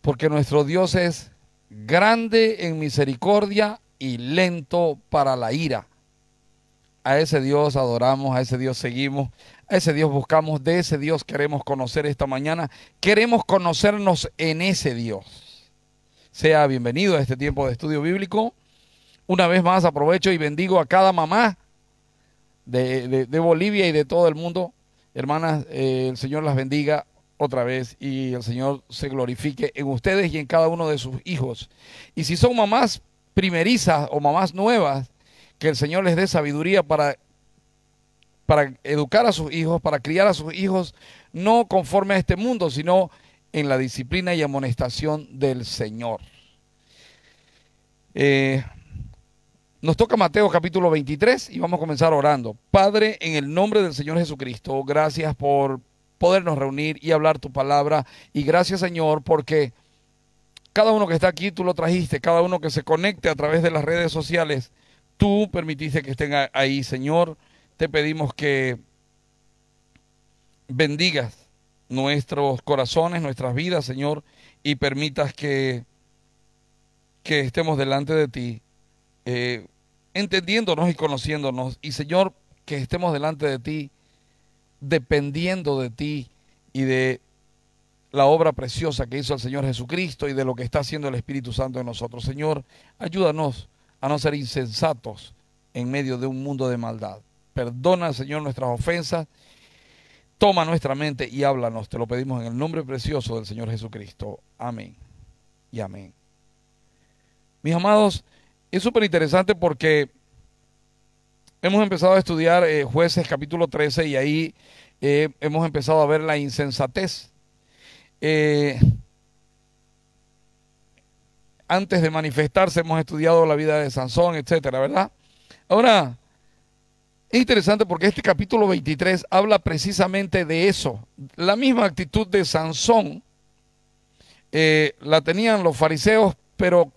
porque nuestro Dios es grande en misericordia y lento para la ira. A ese Dios adoramos, a ese Dios seguimos, a ese Dios buscamos, de ese Dios queremos conocer esta mañana. Queremos conocernos en ese Dios. Sea bienvenido a este tiempo de estudio bíblico. Una vez más aprovecho y bendigo a cada mamá de Bolivia y de todo el mundo. Hermanas, el Señor las bendiga otra vez y el Señor se glorifique en ustedes y en cada uno de sus hijos. Y si son mamás primerizas o mamás nuevas, que el Señor les dé sabiduría para educar a sus hijos, para criar a sus hijos, no conforme a este mundo, sino en la disciplina y amonestación del Señor. Nos toca Mateo capítulo 23 y vamos a comenzar orando. Padre, en el nombre del Señor Jesucristo, gracias por podernos reunir y hablar tu palabra. Y gracias, Señor, porque cada uno que está aquí tú lo trajiste, cada uno que se conecte a través de las redes sociales, tú permitiste que estén ahí, Señor. Te pedimos que bendigas nuestros corazones, nuestras vidas, Señor, y permitas que estemos delante de ti, entendiéndonos y conociéndonos. Y, Señor, que estemos delante de ti, dependiendo de ti y de la obra preciosa que hizo el Señor Jesucristo y de lo que está haciendo el Espíritu Santo en nosotros. Señor, ayúdanos a no ser insensatos en medio de un mundo de maldad. Perdona, Señor, nuestras ofensas. Toma nuestra mente y háblanos. Te lo pedimos en el nombre precioso del Señor Jesucristo. Amén y amén. Mis amados, es súper interesante porque hemos empezado a estudiar Jueces capítulo 13 y ahí hemos empezado a ver la insensatez. Antes de manifestarse hemos estudiado la vida de Sansón, etcétera, ¿verdad? Ahora, es interesante porque este capítulo 23 habla precisamente de eso. La misma actitud de Sansón la tenían los fariseos, pero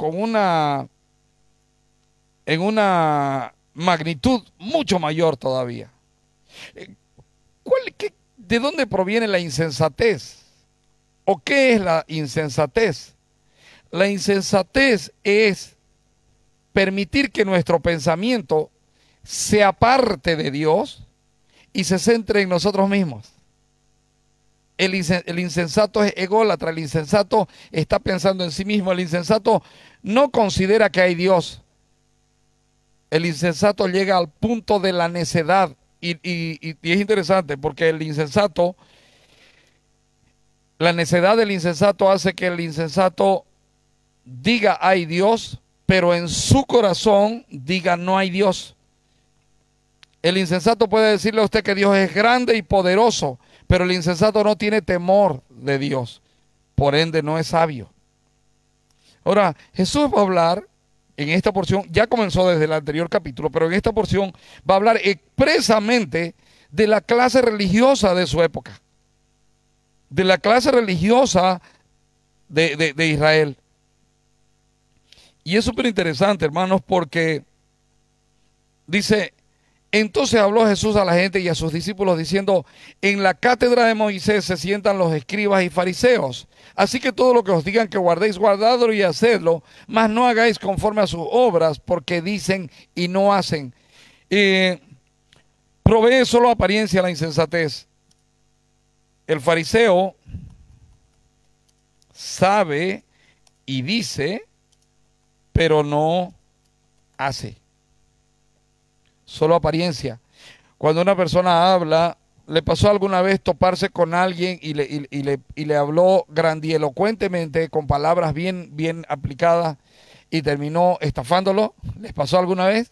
en una magnitud mucho mayor todavía. ¿De dónde proviene la insensatez? ¿O qué es la insensatez? La insensatez es permitir que nuestro pensamiento se aparte de Dios y se centre en nosotros mismos. El insensato es ególatra, el insensato está pensando en sí mismo, el insensato no considera que hay Dios. El insensato llega al punto de la necedad y es interesante porque la necedad del insensato hace que el insensato diga hay Dios, pero en su corazón diga no hay Dios. El insensato puede decirle a usted que Dios es grande y poderoso, pero el insensato no tiene temor de Dios, por ende no es sabio. Ahora, Jesús va a hablar en esta porción, ya comenzó desde el anterior capítulo, pero en esta porción va a hablar expresamente de la clase religiosa de su época, de la clase religiosa de Israel. Y es súper interesante, hermanos, porque dice: entonces habló Jesús a la gente y a sus discípulos diciendo: en la cátedra de Moisés se sientan los escribas y fariseos. Así que todo lo que os digan que guardéis, guardadlo y hacedlo, mas no hagáis conforme a sus obras, porque dicen y no hacen. Provee solo apariencia la insensatez. El fariseo sabe y dice, pero no hace. Solo apariencia. Cuando una persona habla, ¿le pasó alguna vez toparse con alguien y le habló grandielocuentemente con palabras bien aplicadas y terminó estafándolo? ¿Les pasó alguna vez?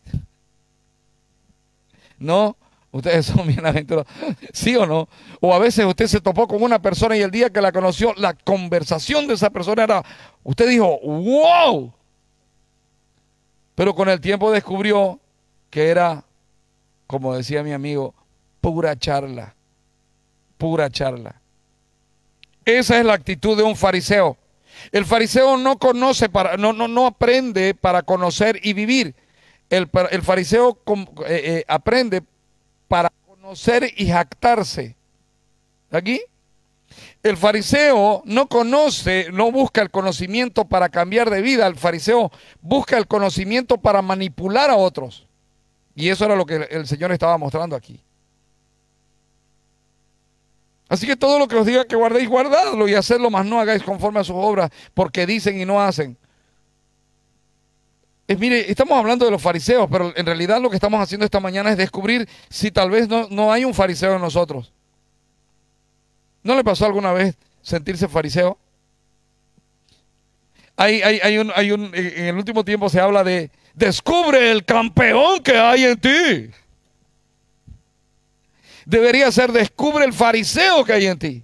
¿No? Ustedes son bienaventurados. ¿Sí o no? O a veces usted se topó con una persona y el día que la conoció, la conversación de esa persona era, usted dijo, ¡wow! Pero con el tiempo descubrió que era, como decía mi amigo, pura charla, pura charla. Esa es la actitud de un fariseo. El fariseo no conoce, no aprende para conocer y vivir. El fariseo aprende para conocer y jactarse. ¿Aquí? El fariseo no conoce, no busca el conocimiento para cambiar de vida. El fariseo busca el conocimiento para manipular a otros. Y eso era lo que el Señor estaba mostrando aquí. Así que todo lo que os diga que guardéis, guardadlo y hacedlo, mas no hagáis conforme a sus obras, porque dicen y no hacen. Mire, estamos hablando de los fariseos, pero en realidad lo que estamos haciendo esta mañana es descubrir si tal vez no hay un fariseo en nosotros. ¿No le pasó alguna vez sentirse fariseo? En el último tiempo se habla de descubre el campeón que hay en ti. Debería ser descubre el fariseo que hay en ti.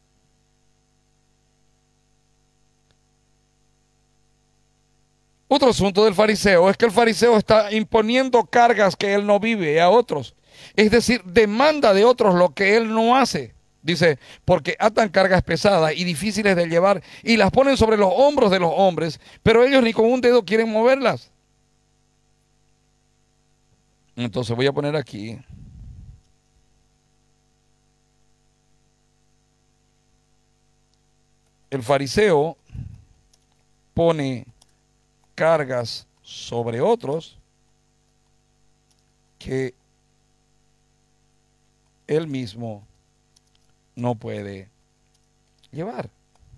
Otro asunto del fariseo es que el fariseo está imponiendo cargas que él no vive a otros. Es decir, demanda de otros lo que él no hace. Dice, porque atan cargas pesadas y difíciles de llevar y las ponen sobre los hombros de los hombres, pero ellos ni con un dedo quieren moverlas. Entonces voy a poner aquí. El fariseo pone cargas sobre otros que él mismo no puede llevar.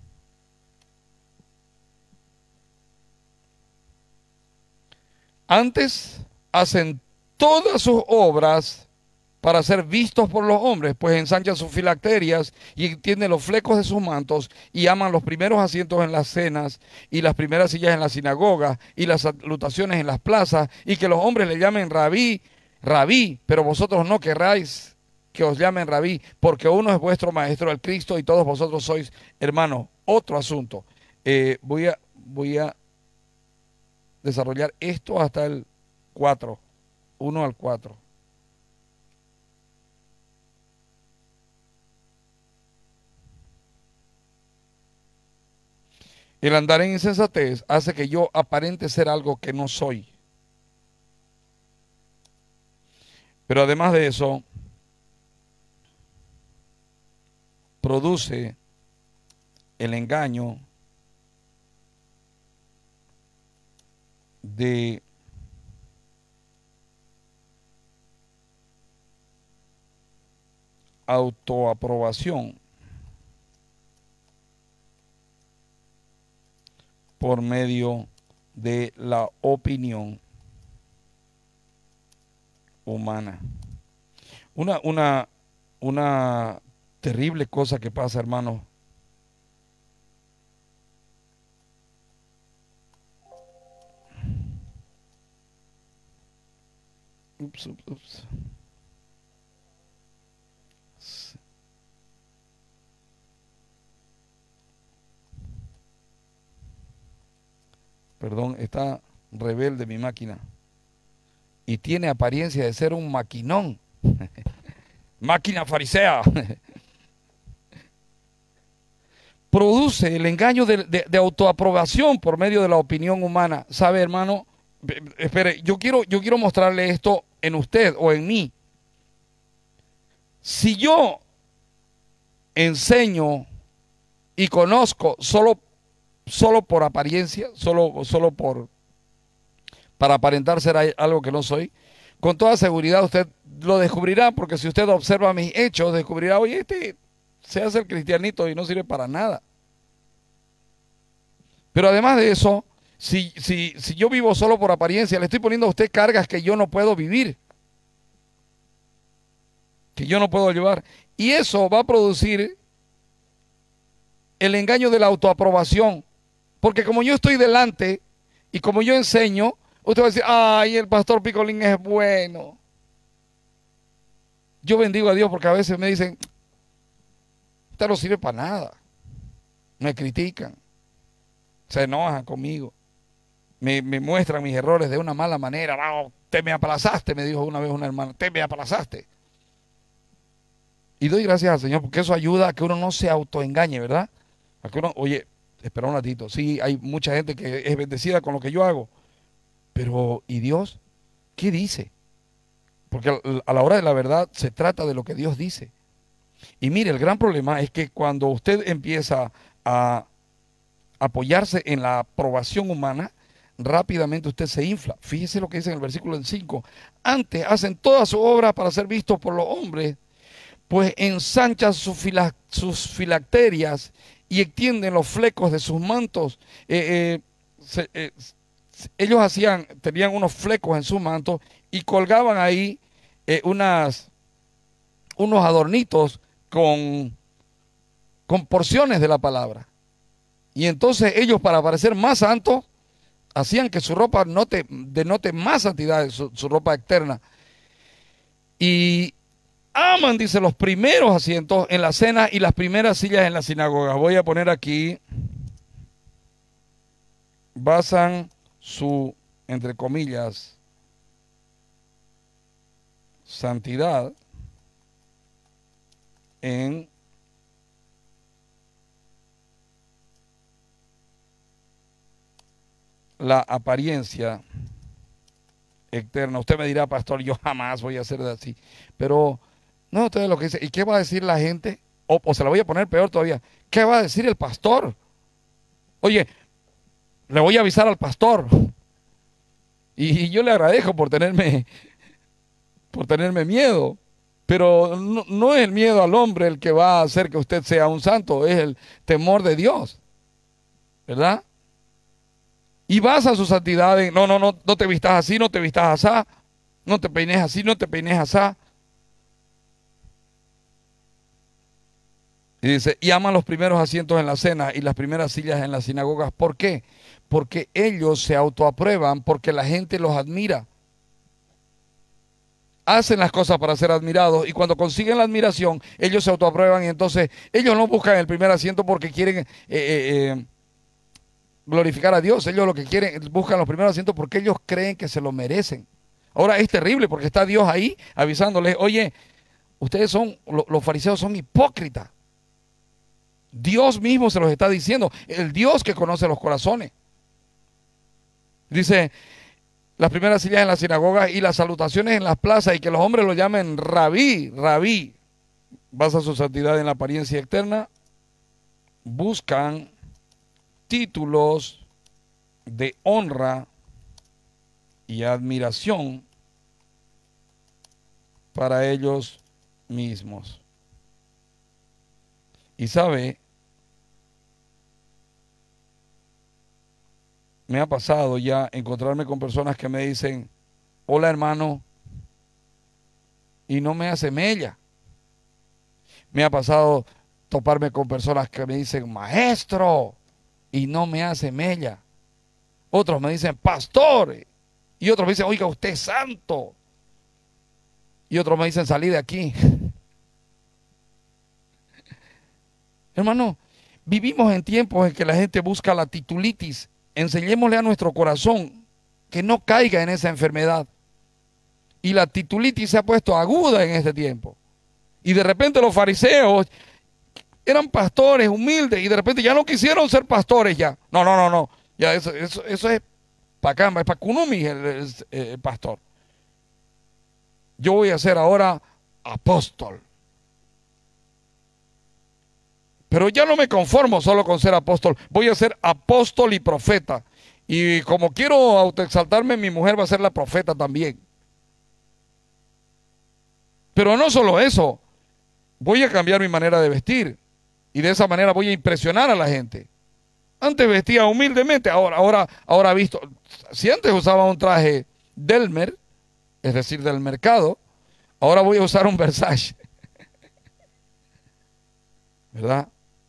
Antes hacen todas sus obras para ser vistos por los hombres, pues ensanchan sus filacterias y tienen los flecos de sus mantos y aman los primeros asientos en las cenas y las primeras sillas en la sinagoga y las salutaciones en las plazas y que los hombres le llamen rabí, rabí, pero vosotros no querráis que os llamen rabí, porque uno es vuestro maestro, el Cristo, y todos vosotros sois hermanos. Otro asunto. Voy a desarrollar esto hasta el 4, 1 al 4. El andar en insensatez hace que yo aparente ser algo que no soy. Pero además de eso, produce el engaño de autoaprobación por medio de la opinión humana. Una terrible cosa que pasa, hermanos. Ups. Perdón, está rebelde mi máquina. Y tiene apariencia de ser un maquinón. Máquina farisea. Produce el engaño de autoaprobación por medio de la opinión humana. ¿Sabe, hermano? Espere, yo quiero mostrarle esto en usted o en mí. Si yo enseño y conozco solo por apariencia, para aparentar ser algo que no soy, con toda seguridad usted lo descubrirá, porque si usted observa mis hechos, descubrirá, oye, este se hace el cristianito y no sirve para nada. Pero además de eso, si yo vivo solo por apariencia, le estoy poniendo a usted cargas que yo no puedo vivir, que yo no puedo llevar. Y eso va a producir el engaño de la autoaprobación. Porque como yo estoy delante y como yo enseño, usted va a decir, ay, el pastor Picolín es bueno. Yo bendigo a Dios porque a veces me dicen, usted no sirve para nada. Me critican, se enojan conmigo, me muestran mis errores de una mala manera. No, te me aplazaste, me dijo una vez una hermana, te me aplazaste. Y doy gracias al Señor porque eso ayuda a que uno no se autoengañe, ¿verdad? A que uno, oye, espera un ratito, sí, hay mucha gente que es bendecida con lo que yo hago, pero ¿y Dios? ¿Qué dice? Porque a la hora de la verdad se trata de lo que Dios dice. Y mire, el gran problema es que cuando usted empieza a apoyarse en la aprobación humana, rápidamente usted se infla. Fíjese lo que dice en el versículo 5. Antes hacen toda su obra para ser vistos por los hombres, pues ensanchan sus filacterias y extienden los flecos de sus mantos. Ellos tenían unos flecos en sus mantos y colgaban ahí unos adornitos con porciones de la palabra. Y entonces ellos, para parecer más santos, hacían que su ropa denote más santidad, su ropa externa. Y aman, dice, los primeros asientos en la cena y las primeras sillas en la sinagoga. Voy a poner aquí, basan su, entre comillas, santidad en la apariencia externa. Usted me dirá, pastor, yo jamás voy a hacer de así. Pero no, usted lo que dice. ¿Y qué va a decir la gente? O se la voy a poner peor todavía. ¿Qué va a decir el pastor? Oye, le voy a avisar al pastor. Y yo le agradezco por tenerme miedo. Pero no es el miedo al hombre el que va a hacer que usted sea un santo, es el temor de Dios, ¿verdad? Y basa su santidad en, no te vistas así, no te vistas así, no te peines así, no te peines así. Y dice, y aman los primeros asientos en la cena y las primeras sillas en las sinagogas. ¿Por qué? Porque ellos se autoaprueban, porque la gente los admira. Hacen las cosas para ser admirados y cuando consiguen la admiración, ellos se autoaprueban y entonces ellos no buscan el primer asiento porque quieren glorificar a Dios. Ellos lo que quieren, buscan los primeros asientos porque ellos creen que se lo merecen. Ahora es terrible porque está Dios ahí avisándoles, oye, ustedes los fariseos son hipócritas. Dios mismo se los está diciendo, el Dios que conoce los corazones. Dice, las primeras sillas en las sinagogas y las salutaciones en las plazas y que los hombres lo llamen rabí, rabí. Basa su santidad en la apariencia externa. Buscan títulos de honra y admiración para ellos mismos. Y sabe, me ha pasado ya encontrarme con personas que me dicen, hola hermano, y no me hace mella. Me ha pasado toparme con personas que me dicen, maestro, y no me hace mella. Otros me dicen, pastor, y otros me dicen, oiga, usted es santo. Y otros me dicen, salí de aquí. Hermano, vivimos en tiempos en que la gente busca la titulitis. Enseñémosle a nuestro corazón que no caiga en esa enfermedad. Y la titulitis se ha puesto aguda en este tiempo. Y de repente los fariseos eran pastores humildes y de repente ya no quisieron ser pastores ya. No. Ya eso es pacamba, es pacunumi el pastor. Yo voy a ser ahora apóstol. Pero ya no me conformo solo con ser apóstol. Voy a ser apóstol y profeta. Y como quiero autoexaltarme, mi mujer va a ser la profeta también. Pero no solo eso. Voy a cambiar mi manera de vestir. Y de esa manera voy a impresionar a la gente. Antes vestía humildemente, ahora visto. Si antes usaba un traje Delmer, es decir, del mercado, ahora voy a usar un Versace. ¿Verdad?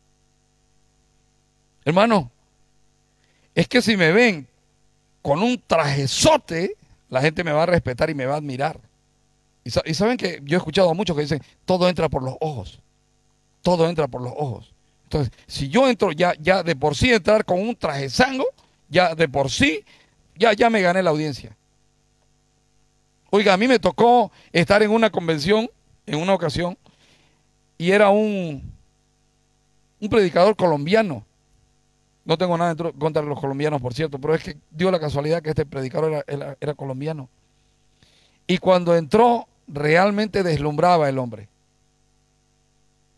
Hermano, es que si me ven con un trajezote, la gente me va a respetar y me va a admirar. Y saben que yo he escuchado a muchos que dicen, todo entra por los ojos. Todo entra por los ojos. Entonces, si yo entro ya de por sí entrar con un trajezango, ya de por sí, ya me gané la audiencia. Oiga, a mí me tocó estar en una convención, en una ocasión, y era un predicador colombiano. No tengo nada contra los colombianos, por cierto, pero es que dio la casualidad que este predicador era colombiano. Y cuando entró, realmente deslumbraba el hombre.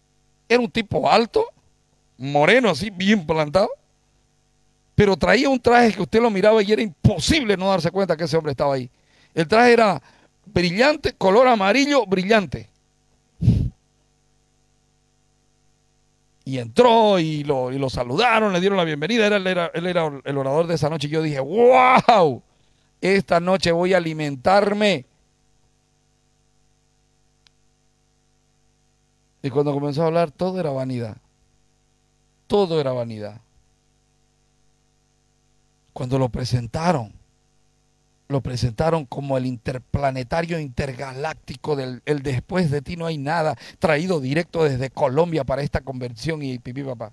era un tipo alto, moreno así, bien plantado, pero traía un traje que usted lo miraba y era imposible no darse cuenta que ese hombre estaba ahí. El traje era brillante, color amarillo brillante. Y entró y lo saludaron, le dieron la bienvenida. Él era el orador de esa noche. Y yo dije, wow, esta noche voy a alimentarme. Y cuando comenzó a hablar, todo era vanidad. Todo era vanidad. Cuando lo presentaron como el interplanetario intergaláctico del el después de ti no hay nada, traído directo desde Colombia para esta conversión y pipí papá.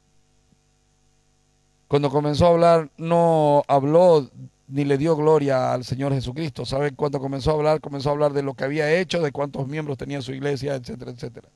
Cuando comenzó a hablar, no habló ni le dio gloria al Señor Jesucristo. ¿Saben? Cuando comenzó a hablar de lo que había hecho, de cuántos miembros tenía su iglesia, etcétera, etcétera.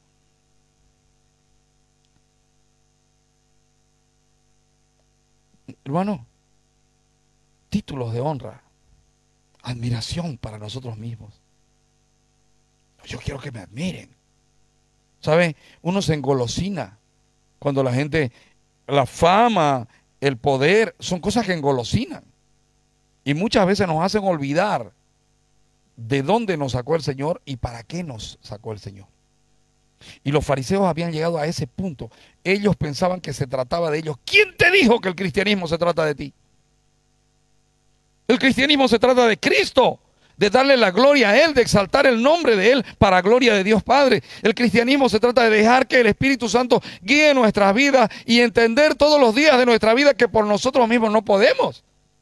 Hermano, títulos de honra, admiración para nosotros mismos. Yo quiero que me admiren. ¿Sabe? Uno se engolosina cuando la gente, la fama, el poder, son cosas que engolosinan. Y muchas veces nos hacen olvidar de dónde nos sacó el Señor y para qué nos sacó el Señor. Y los fariseos habían llegado a ese punto. Ellos pensaban que se trataba de ellos. ¿Quién te dijo que el cristianismo se trata de ti? El cristianismo se trata de Cristo, de darle la gloria a Él, de exaltar el nombre de Él para gloria de Dios Padre. El cristianismo se trata de dejar que el Espíritu Santo guíe nuestras vidas y entender todos los días de nuestra vida que por nosotros mismos no podemos.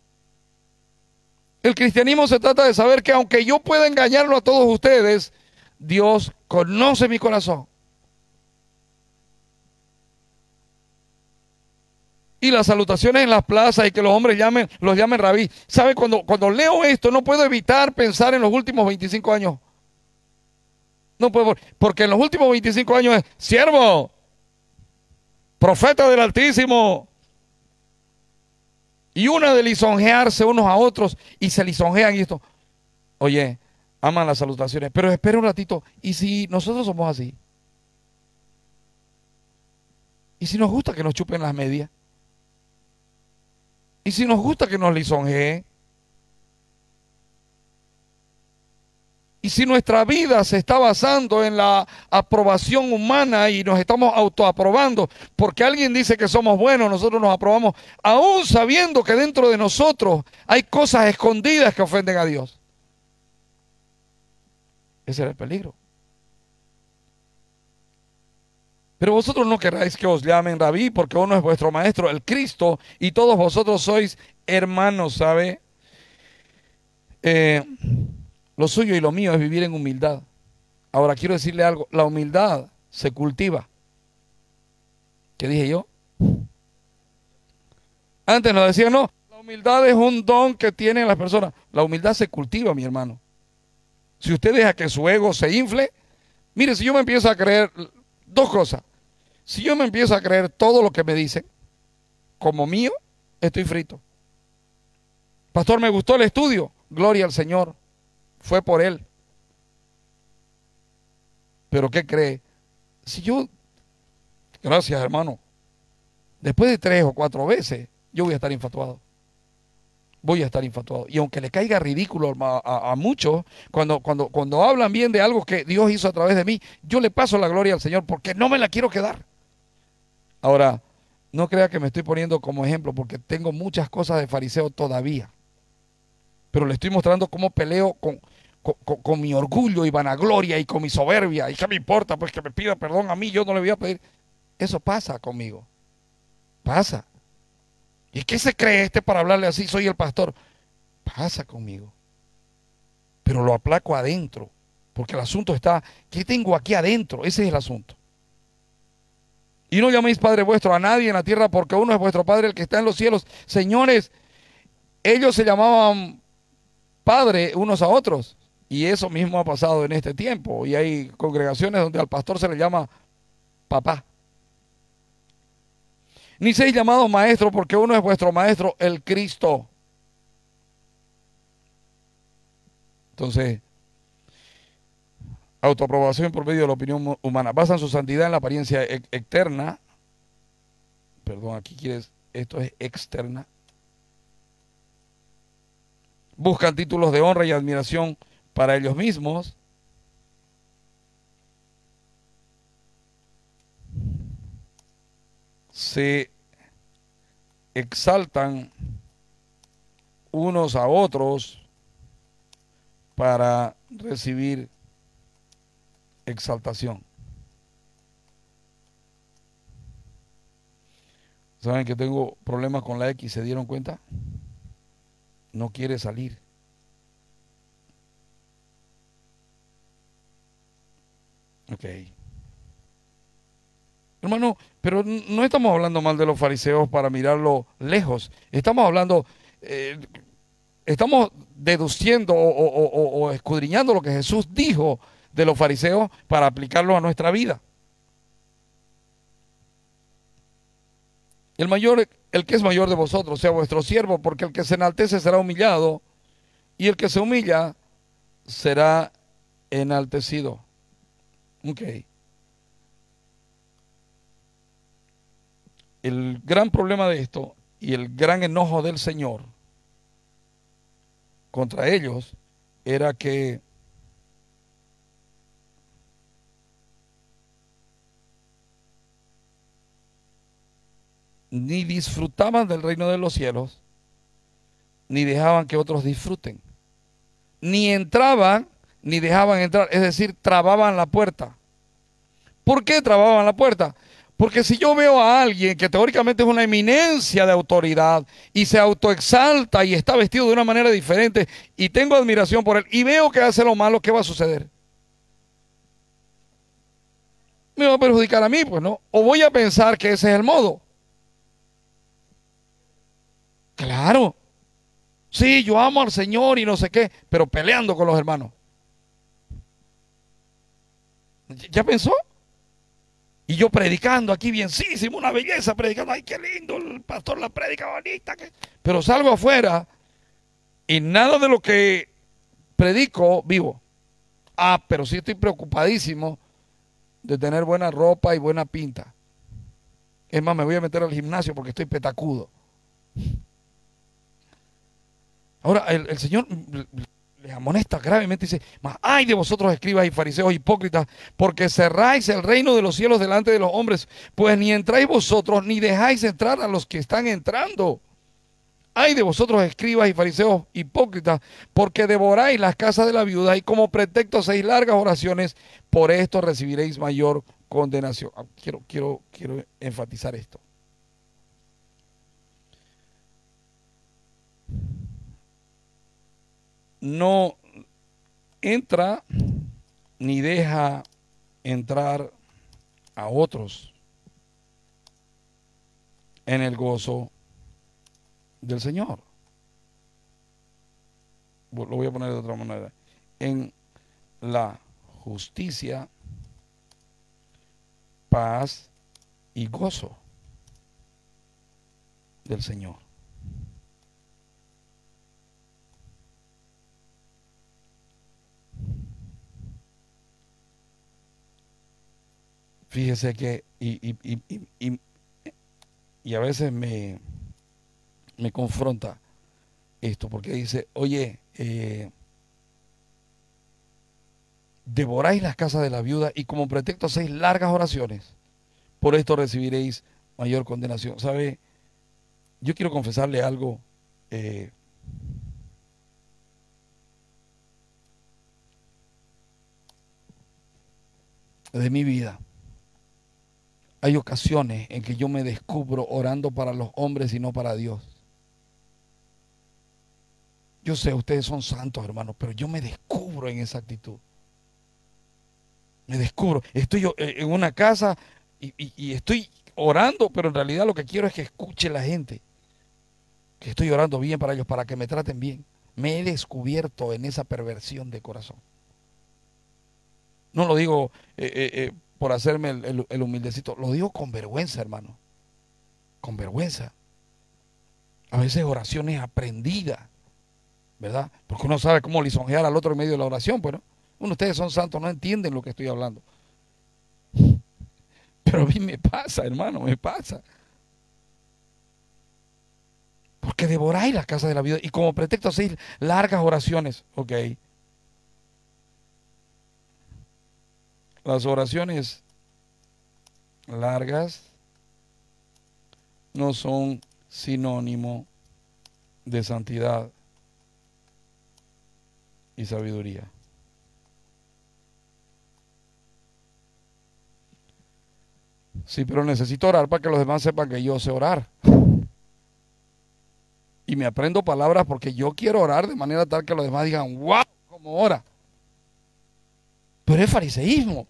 El cristianismo se trata de saber que aunque yo pueda engañarlo a todos ustedes, Dios conoce mi corazón. Y las salutaciones en las plazas y que los hombres los llamen rabí. ¿Sabe? Cuando leo esto no puedo evitar pensar en los últimos 25 años. No puedo, porque en los últimos 25 años es siervo, profeta del Altísimo. Y una de lisonjearse unos a otros y se lisonjean y esto. Oye, aman las salutaciones, pero espera un ratito. ¿Y si nosotros somos así? ¿Y si nos gusta que nos chupen las medias? ¿Y si nos gusta que nos lisonjeen? Y si nuestra vida se está basando en la aprobación humana y nos estamos autoaprobando porque alguien dice que somos buenos, nosotros nos aprobamos, aún sabiendo que dentro de nosotros hay cosas escondidas que ofenden a Dios. Ese era el peligro. Pero vosotros no queráis que os llamen rabí, porque uno es vuestro maestro, el Cristo, y todos vosotros sois hermanos, ¿sabe? Lo suyo y lo mío es vivir en humildad. Ahora quiero decirle algo, la humildad se cultiva. ¿Qué dije yo? Antes nos decían, no, la humildad es un don que tienen las personas. La humildad se cultiva, mi hermano. Si usted deja que su ego se infle, mire, si yo me empiezo a creer dos cosas. Si yo me empiezo a creer todo lo que me dicen como mío, estoy frito. Pastor, me gustó el estudio. Gloria al Señor. Fue por él. Pero ¿qué cree? Si yo, gracias hermano, después de 3 o 4 veces, yo voy a estar infatuado. Voy a estar infatuado. Y aunque le caiga ridículo a muchos, cuando hablan bien de algo que Dios hizo a través de mí, yo le paso la gloria al Señor porque no me la quiero quedar. Ahora, no crea que me estoy poniendo como ejemplo porque tengo muchas cosas de fariseo todavía. Pero le estoy mostrando cómo peleo con mi orgullo y vanagloria y con mi soberbia. ¿Y qué me importa? Pues que me pida perdón a mí, yo no le voy a pedir. Eso pasa conmigo. Pasa. ¿Y qué se cree este para hablarle así? Soy el pastor. Pasa conmigo. Pero lo aplaco adentro. Porque el asunto está, ¿qué tengo aquí adentro? Ese es el asunto. Y no llaméis Padre vuestro a nadie en la tierra porque uno es vuestro Padre el que está en los cielos. Señores, ellos se llamaban Padre unos a otros. Y eso mismo ha pasado en este tiempo. Y hay congregaciones donde al pastor se le llama papá. Ni seis llamados maestros, porque uno es vuestro maestro, el Cristo. Entonces, autoaprobación por medio de la opinión humana. Basan su santidad en la apariencia externa. Perdón, aquí quieres, esto es externa. Buscan títulos de honra y admiración para ellos mismos. Se exaltan unos a otros para recibir exaltación. ¿Saben que tengo problemas con la X? ¿Se dieron cuenta? No quiere salir. Ok. Hermano, pero no estamos hablando mal de los fariseos para mirarlo lejos. Estamos hablando, estamos deduciendo o escudriñando lo que Jesús dijo de los fariseos para aplicarlo a nuestra vida. El que es mayor de vosotros sea vuestro siervo, porque el que se enaltece será humillado, y el que se humilla será enaltecido. Ok. El gran problema de esto y el gran enojo del Señor contra ellos era que ni disfrutaban del reino de los cielos, ni dejaban que otros disfruten. Ni entraban, ni dejaban entrar, es decir, trababan la puerta. ¿Por qué trababan la puerta? Porque si yo veo a alguien que teóricamente es una eminencia de autoridad y se autoexalta y está vestido de una manera diferente y tengo admiración por él y veo que hace lo malo, ¿qué va a suceder? Me va a perjudicar a mí, pues no. O voy a pensar que ese es el modo. Claro. Sí, yo amo al Señor y no sé qué, pero peleando con los hermanos. ¿Ya pensó? Y yo predicando aquí bienísimo, una belleza, predicando, ay, qué lindo, el pastor la predica bonita. Pero salgo afuera y nada de lo que predico vivo. Ah, pero sí estoy preocupadísimo de tener buena ropa y buena pinta. Es más, me voy a meter al gimnasio porque estoy petacudo. Ahora, el Señor les amonesta gravemente y dice, mas ay de vosotros escribas y fariseos hipócritas, porque cerráis el reino de los cielos delante de los hombres, pues ni entráis vosotros, ni dejáis entrar a los que están entrando. Ay de vosotros escribas y fariseos hipócritas, porque devoráis las casas de la viuda y como pretexto hacéis largas oraciones, por esto recibiréis mayor condenación. Quiero enfatizar esto. No entra ni deja entrar a otros en el gozo del Señor. Lo voy a poner de otra manera. En la justicia, paz y gozo del Señor. Fíjese que, y a veces me confronta esto, porque dice, oye, devoráis las casas de la viuda y como pretexto hacéis largas oraciones, por esto recibiréis mayor condenación. ¿Sabe? Yo quiero confesarle algo. De mi vida. Hay ocasiones en que yo me descubro orando para los hombres y no para Dios. Yo sé, ustedes son santos, hermanos, pero yo me descubro en esa actitud. Me descubro. Estoy yo en una casa y estoy orando, pero en realidad lo que quiero es que escuche la gente. Que estoy orando bien para ellos, para que me traten bien. Me he descubierto en esa perversión de corazón. No lo digo por hacerme el humildecito, lo digo con vergüenza, hermano. Con vergüenza. A veces oraciones aprendidas, ¿verdad? Porque uno sabe cómo lisonjear al otro en medio de la oración, pues, ¿no? Bueno, ustedes son santos, no entienden lo que estoy hablando. Pero a mí me pasa, hermano, me pasa. Porque devoráis la casa de la vida y como pretexto hacéis largas oraciones. Ok. Las oraciones largas no son sinónimo de santidad y sabiduría. Sí, pero necesito orar para que los demás sepan que yo sé orar. Y me aprendo palabras porque yo quiero orar de manera tal que los demás digan, wow, cómo ora. Pero es fariseísmo.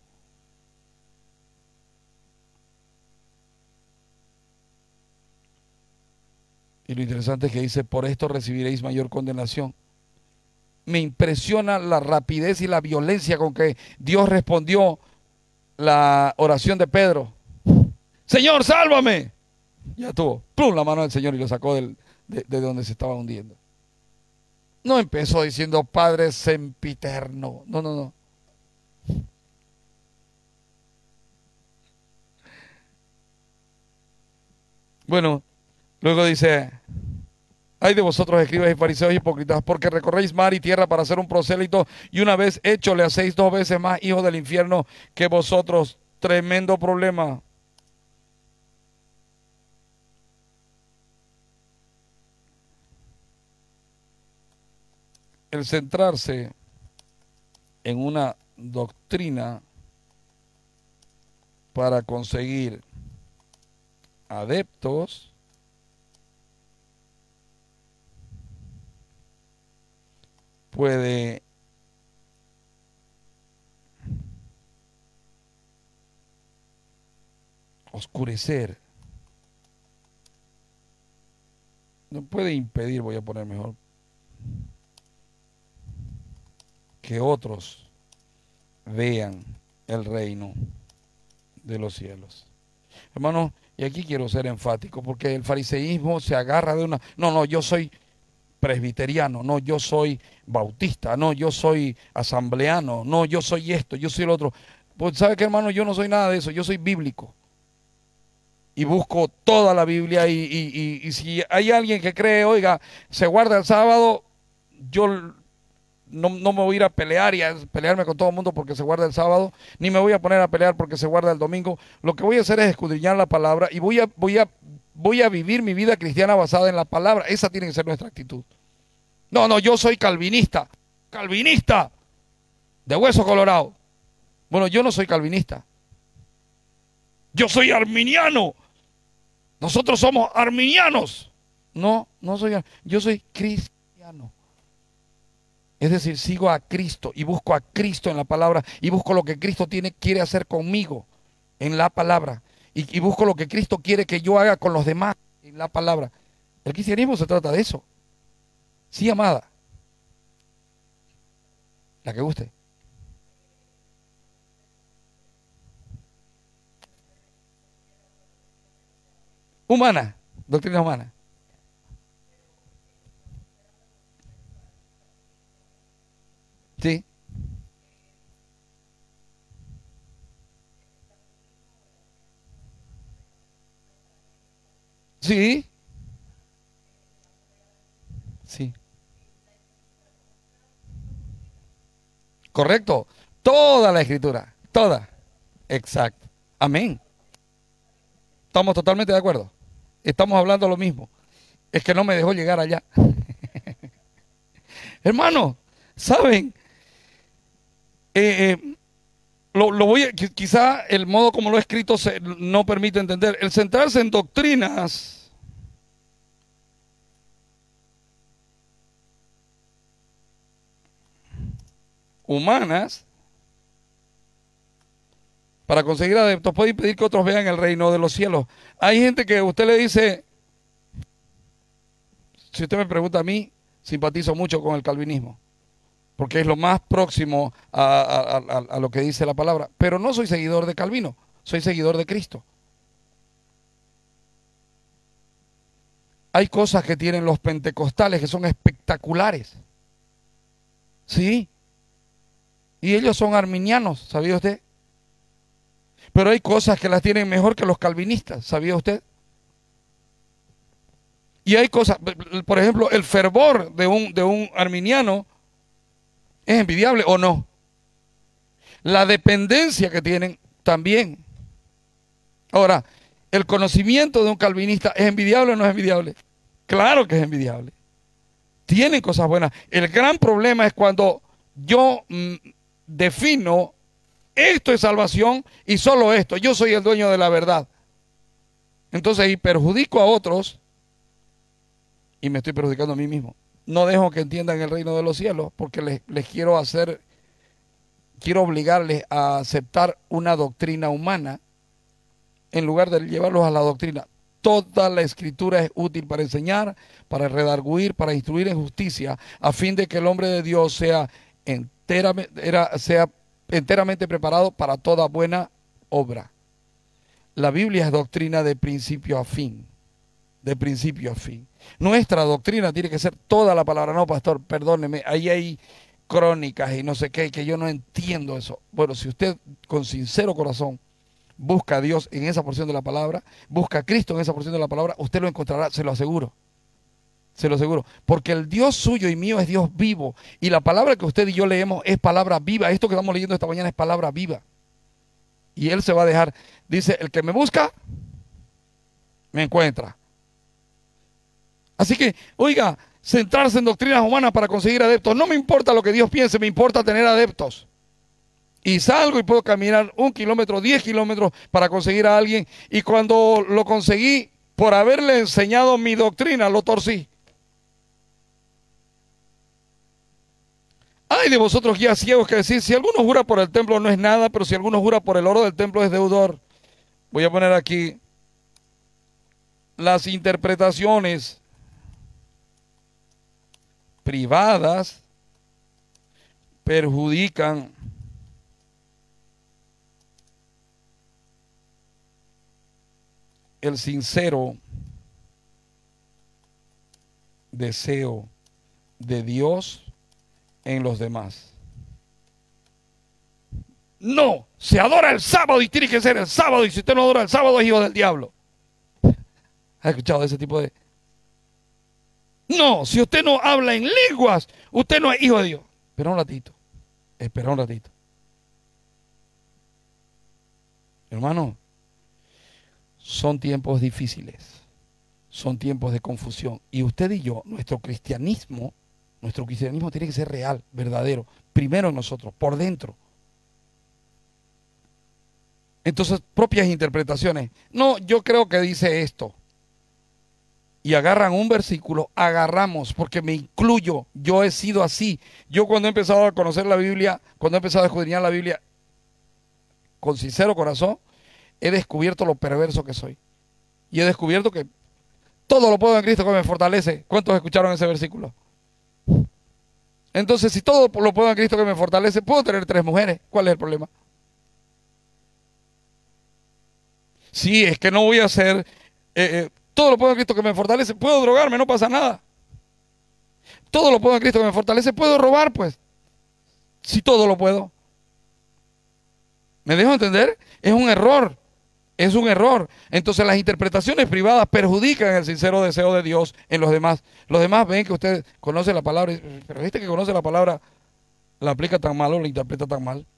Y lo interesante es que dice, por esto recibiréis mayor condenación. Me impresiona la rapidez y la violencia con que Dios respondió la oración de Pedro. Señor, sálvame. Ya tuvo, plum, la mano del Señor y lo sacó de donde se estaba hundiendo. No empezó diciendo, Padre sempiterno. No, no, no. Bueno, luego dice, ay de vosotros escribas y fariseos hipócritas, porque recorréis mar y tierra para hacer un prosélito, y una vez hecho le hacéis 2 veces más hijos del infierno que vosotros. Tremendo problema. El centrarse en una doctrina para conseguir adeptos puede oscurecer, no puede impedir, voy a poner mejor, que otros vean el reino de los cielos. Hermano, y aquí quiero ser enfático, porque el fariseísmo se agarra de una, no, yo soy presbiteriano, no, yo soy bautista, no, yo soy asambleano, no, yo soy esto, yo soy el otro. Pues sabe que, hermano, yo no soy nada de eso, yo soy bíblico. Y busco toda la Biblia y si hay alguien que cree, oiga, se guarda el sábado, yo no me voy a ir a pelear y a pelearme con todo el mundo porque se guarda el sábado, ni me voy a poner a pelear porque se guarda el domingo. Lo que voy a hacer es escudriñar la palabra y voy a vivir mi vida cristiana basada en la palabra. Esa tiene que ser nuestra actitud. No, yo soy calvinista, de hueso colorado. Bueno, yo no soy calvinista. Yo soy arminiano. Nosotros somos arminianos. No soy, yo soy cristiano. Es decir, sigo a Cristo y busco a Cristo en la palabra y busco lo que Cristo quiere hacer conmigo en la palabra y busco lo que Cristo quiere que yo haga con los demás en la palabra. El cristianismo se trata de eso. Sí, amada. La que guste. Humana, doctrina humana. Sí. Sí. Sí. Correcto. Toda la escritura. Toda. Exacto. Amén. Estamos totalmente de acuerdo. Estamos hablando lo mismo. Es que no me dejó llegar allá. Hermano, ¿saben? Quizá el modo como lo he escrito no permite entender. El centrarse en doctrinas humanas para conseguir adeptos puede impedir que otros vean el reino de los cielos. Hay gente que usted le dice, si usted me pregunta a mí, simpatizo mucho con el calvinismo, porque es lo más próximo a lo que dice la palabra, pero no soy seguidor de Calvino, soy seguidor de Cristo. Hay cosas que tienen los pentecostales que son espectaculares. Sí. Y ellos son arminianos, ¿sabía usted? Pero hay cosas que las tienen mejor que los calvinistas, ¿sabía usted? Y hay cosas, por ejemplo, el fervor de un arminiano es envidiable o no. La dependencia que tienen también. Ahora, ¿el conocimiento de un calvinista es envidiable o no es envidiable? Claro que es envidiable. Tienen cosas buenas. El gran problema es cuando yo defino esto es salvación y solo esto. Yo soy el dueño de la verdad. Entonces, y perjudico a otros y me estoy perjudicando a mí mismo. No dejo que entiendan el reino de los cielos porque les quiero obligarles a aceptar una doctrina humana en lugar de llevarlos a la doctrina. Toda la escritura es útil para enseñar, para redarguir, para instruir en justicia, a fin de que el hombre de Dios sea enteramente preparado para toda buena obra. La Biblia es doctrina de principio a fin. De principio a fin. Nuestra doctrina tiene que ser toda la palabra. No, pastor, perdóneme, ahí hay crónicas y no sé qué, que yo no entiendo eso. Bueno, si usted con sincero corazón busca a Dios en esa porción de la palabra, busca a Cristo en esa porción de la palabra, usted lo encontrará, se lo aseguro. Se lo aseguro. Porque el Dios suyo y mío es Dios vivo. Y la palabra que usted y yo leemos es palabra viva. Esto que estamos leyendo esta mañana es palabra viva. Y Él se va a dejar. Dice, el que me busca, me encuentra. Así que, oiga, centrarse en doctrinas humanas para conseguir adeptos. No me importa lo que Dios piense, me importa tener adeptos. Y salgo y puedo caminar 1 kilómetro, 10 kilómetros para conseguir a alguien. Y cuando lo conseguí, por haberle enseñado mi doctrina, lo torcí. Ay de vosotros guías ciegos que decís, si alguno jura por el templo no es nada, pero si alguno jura por el oro del templo es deudor. Voy a poner aquí las interpretaciones privadas perjudican el sincero deseo de Dios en los demás. No, se adora el sábado y tiene que ser el sábado, y si usted no adora el sábado es hijo del diablo. ¿Ha escuchado de ese tipo de? No, si usted no habla en lenguas, usted no es hijo de Dios. Espera un ratito, espera un ratito. Hermano, son tiempos difíciles, son tiempos de confusión. Y usted y yo, nuestro cristianismo tiene que ser real, verdadero. Primero en nosotros, por dentro. Entonces, propias interpretaciones. No, yo creo que dice esto. Y agarran un versículo, agarramos, porque me incluyo. Yo he sido así. Yo cuando he empezado a conocer la Biblia, cuando he empezado a escudriñar la Biblia, con sincero corazón, he descubierto lo perverso que soy. Y he descubierto que todo lo puedo en Cristo que me fortalece. ¿Cuántos escucharon ese versículo? Entonces, si todo lo puedo en Cristo que me fortalece, puedo tener 3 mujeres. ¿Cuál es el problema? Sí, es que no voy a hacer... todo lo puedo en Cristo que me fortalece. Puedo drogarme, no pasa nada. Todo lo puedo en Cristo que me fortalece. Puedo robar, pues. Si todo lo puedo. ¿Me dejo entender? Es un error. Es un error. Entonces las interpretaciones privadas perjudican el sincero deseo de Dios en los demás. Los demás ven que usted conoce la palabra, pero este que conoce la palabra la aplica tan mal o la interpreta tan mal.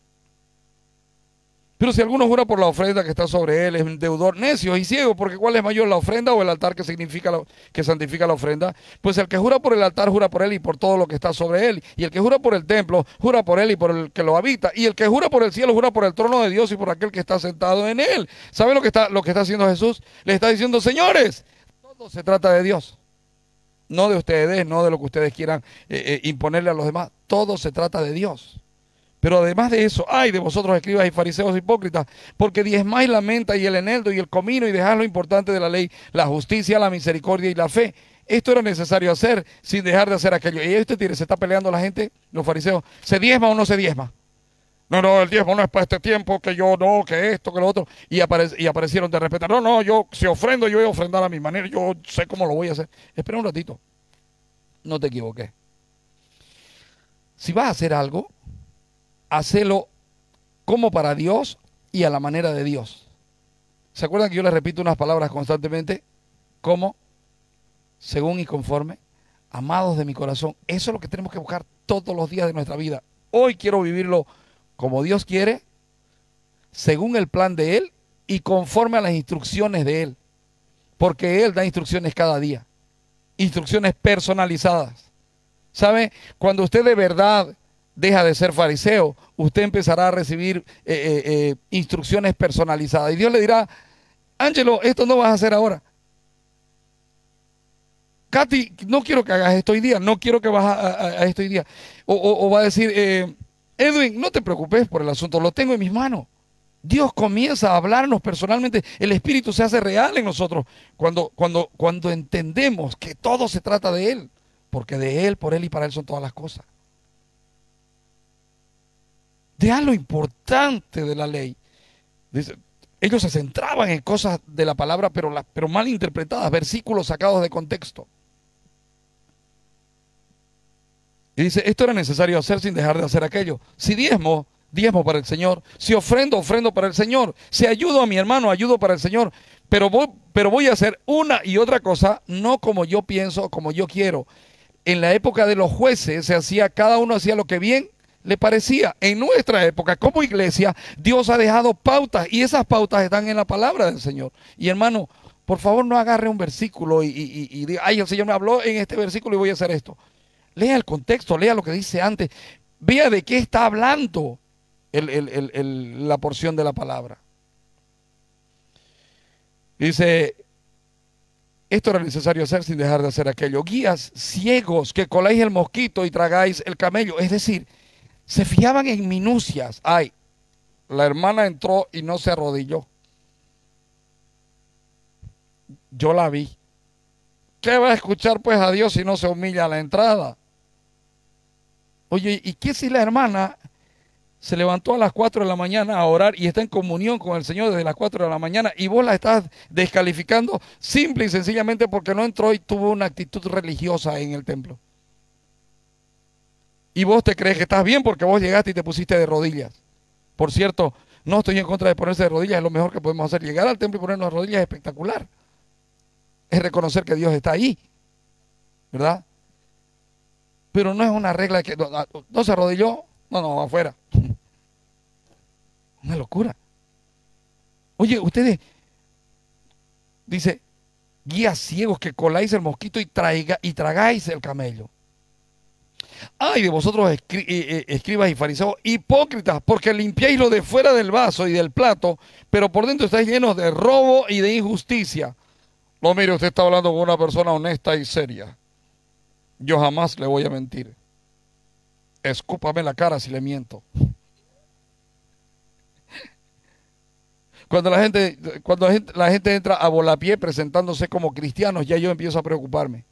Pero si alguno jura por la ofrenda que está sobre él, es un deudor, necio y ciego, porque ¿cuál es mayor, la ofrenda o el altar que santifica la ofrenda? Pues el que jura por el altar, jura por él y por todo lo que está sobre él. Y el que jura por el templo, jura por él y por el que lo habita. Y el que jura por el cielo, jura por el trono de Dios y por aquel que está sentado en él. ¿Saben lo que está haciendo Jesús? Le está diciendo, señores, todo se trata de Dios. No de ustedes, no de lo que ustedes quieran imponerle a los demás. Todo se trata de Dios. Pero además de eso, ay de vosotros escribas y fariseos hipócritas, porque diezmáis la menta y el eneldo y el comino y dejáis lo importante de la ley, la justicia, la misericordia y la fe. Esto era necesario hacer sin dejar de hacer aquello. Y se está peleando la gente, los fariseos, ¿se diezma o no se diezma? No, el diezmo no es para este tiempo, que yo no, que esto, que lo otro. Y aparecieron de repente, no, yo si ofrendo, yo voy a ofrendar a mi manera, yo sé cómo lo voy a hacer. Espera un ratito, no te equivoqué. Si vas a hacer algo, hacelo como para Dios y a la manera de Dios. ¿Se acuerdan que yo les repito unas palabras constantemente? Como, según y conforme, amados de mi corazón. Eso es lo que tenemos que buscar todos los días de nuestra vida. Hoy quiero vivirlo como Dios quiere, según el plan de Él y conforme a las instrucciones de Él. Porque Él da instrucciones cada día. Instrucciones personalizadas. ¿Sabe? Cuando usted de verdad deja de ser fariseo, usted empezará a recibir instrucciones personalizadas. Y Dios le dirá, Ángelo, esto no vas a hacer ahora. Katy, no quiero que hagas esto hoy día, no quiero que vas a esto hoy día. O va a decir, Edwin, no te preocupes por el asunto, lo tengo en mis manos. Dios comienza a hablarnos personalmente, el Espíritu se hace real en nosotros cuando entendemos que todo se trata de Él, porque de Él, por Él y para Él son todas las cosas. Vean lo importante de la ley. Dice, ellos se centraban en cosas de la palabra, pero mal interpretadas, versículos sacados de contexto. Y dice, esto era necesario hacer sin dejar de hacer aquello. Si diezmo, diezmo para el Señor. Si ofrendo, ofrendo para el Señor. Si ayudo a mi hermano, ayudo para el Señor. Pero voy a hacer una y otra cosa, no como yo pienso, como yo quiero. En la época de los jueces cada uno hacía lo que bien le parecía. En nuestra época, como iglesia, Dios ha dejado pautas y esas pautas están en la palabra del Señor. Y hermano, por favor no agarre un versículo y diga, ay, el Señor me habló en este versículo y voy a hacer esto. Lea el contexto, lea lo que dice antes, vea de qué está hablando la porción de la palabra. Dice, esto era necesario hacer sin dejar de hacer aquello. Guías ciegos que coláis el mosquito y tragáis el camello. Es decir, se fijaban en minucias. Ay, la hermana entró y no se arrodilló. Yo la vi. ¿Qué va a escuchar pues a Dios si no se humilla a la entrada? Oye, ¿y qué si la hermana se levantó a las 4 de la mañana a orar y está en comunión con el Señor desde las 4 de la mañana y vos la estás descalificando simple y sencillamente porque no entró y tuvo una actitud religiosa en el templo? Y vos te crees que estás bien porque vos llegaste y te pusiste de rodillas. Por cierto, no estoy en contra de ponerse de rodillas, es lo mejor que podemos hacer. Llegar al templo y ponernos de rodillas es espectacular. Es reconocer que Dios está ahí, ¿verdad? Pero no es una regla que no se arrodilló, no, afuera. Una locura. Oye, ustedes, dice, guías ciegos que coláis el mosquito y tragáis el camello. Ay de vosotros escribas y fariseos, hipócritas, porque limpiáis lo de fuera del vaso y del plato, pero por dentro estáis llenos de robo y de injusticia. No, mire, usted está hablando con una persona honesta y seria. Yo jamás le voy a mentir. Escúpame la cara si le miento. Cuando la gente entra a volapié presentándose como cristianos, ya yo empiezo a preocuparme.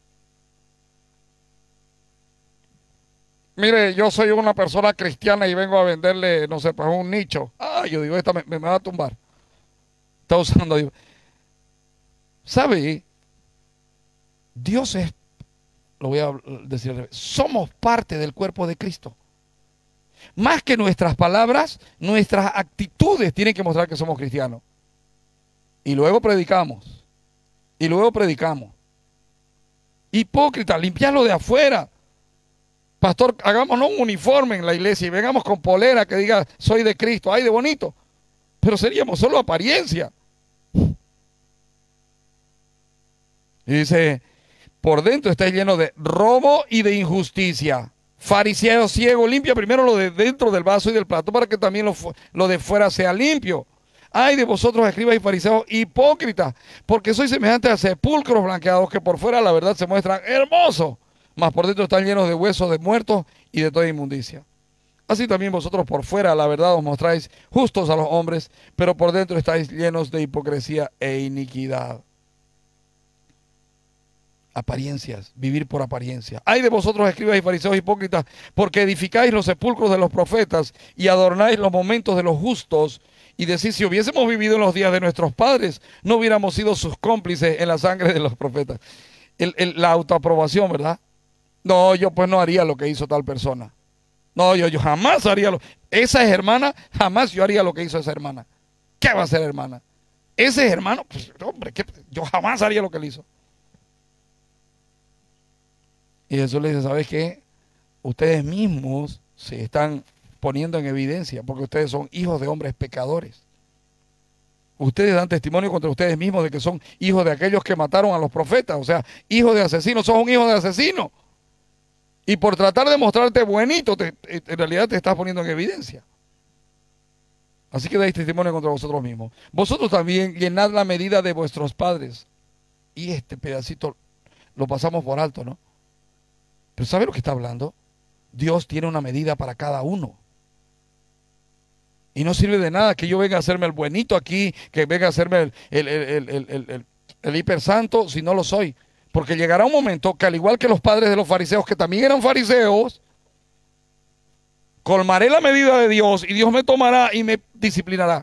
Mire, yo soy una persona cristiana y vengo a venderle, no sé, pues un nicho. Ah, yo digo, esta me va a tumbar. Está usando a Dios. ¿Sabe? Dios es, lo voy a decir al revés, somos parte del cuerpo de Cristo. Más que nuestras palabras, nuestras actitudes tienen que mostrar que somos cristianos. Y luego predicamos. Hipócrita, limpiarlo de afuera. Pastor, hagámonos un uniforme en la iglesia y vengamos con polera que diga, soy de Cristo. Ay, de bonito. Pero seríamos solo apariencia. Y dice, por dentro está lleno de robo y de injusticia. Fariseo ciego, limpia primero lo de dentro del vaso y del plato para que también lo de fuera sea limpio. Ay de vosotros, escribas y fariseos hipócritas, porque sois semejantes a sepulcros blanqueados que por fuera la verdad se muestran hermosos, mas por dentro están llenos de huesos de muertos y de toda inmundicia. Así también vosotros por fuera la verdad os mostráis justos a los hombres, pero por dentro estáis llenos de hipocresía e iniquidad. Apariencias, vivir por apariencia. Ay de vosotros, escribas y fariseos hipócritas, porque edificáis los sepulcros de los profetas y adornáis los momentos de los justos, y decís, si hubiésemos vivido en los días de nuestros padres, no hubiéramos sido sus cómplices en la sangre de los profetas. La autoaprobación, ¿verdad? No, yo pues no haría lo que hizo tal persona. No, yo jamás haría lo. Esa es hermana, jamás yo haría lo que hizo esa hermana. ¿Qué va a hacer hermana? Ese es hermano, pues hombre, yo jamás haría lo que él hizo. Y Jesús le dice, ¿sabes qué? Ustedes mismos se están poniendo en evidencia porque ustedes son hijos de hombres pecadores. Ustedes dan testimonio contra ustedes mismos de que son hijos de aquellos que mataron a los profetas, o sea, hijos de asesinos, sos un hijo de asesino. Y por tratar de mostrarte bonito, en realidad te estás poniendo en evidencia. Así que dais testimonio contra vosotros mismos. Vosotros también llenad la medida de vuestros padres. Y este pedacito lo pasamos por alto, ¿no? Pero ¿sabe lo que está hablando? Dios tiene una medida para cada uno. Y no sirve de nada que yo venga a hacerme el buenito aquí, que venga a hacerme el hiper santo si no lo soy. Porque llegará un momento que al igual que los padres de los fariseos, que también eran fariseos, colmaré la medida de Dios y Dios me tomará y me disciplinará.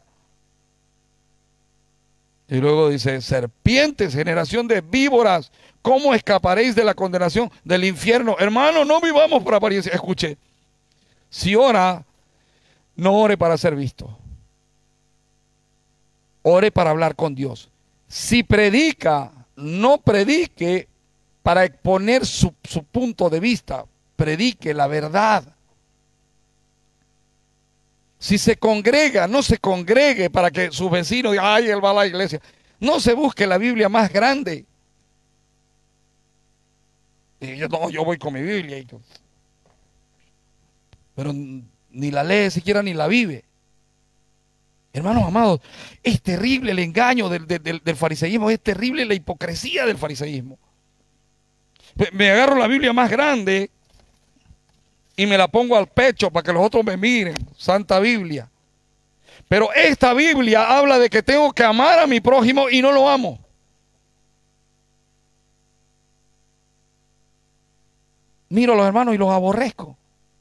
Y luego dice, serpientes, generación de víboras, ¿cómo escaparéis de la condenación del infierno? Hermano, no vivamos por apariencia. Escuche, si ora, no ore para ser visto. Ore para hablar con Dios. Si predica, no predique para exponer su punto de vista. Predique la verdad. Si se congrega, no se congregue para que sus vecinos digan, ay, él va a la iglesia. No se busque la Biblia más grande. Y yo voy con mi Biblia. Pero ni la lee siquiera ni la vive. Hermanos amados, es terrible el engaño del fariseísmo, es terrible la hipocresía del fariseísmo. Me agarro la Biblia más grande y me la pongo al pecho para que los otros me miren, Santa Biblia. Pero esta Biblia habla de que tengo que amar a mi prójimo y no lo amo. Miro a los hermanos y los aborrezco.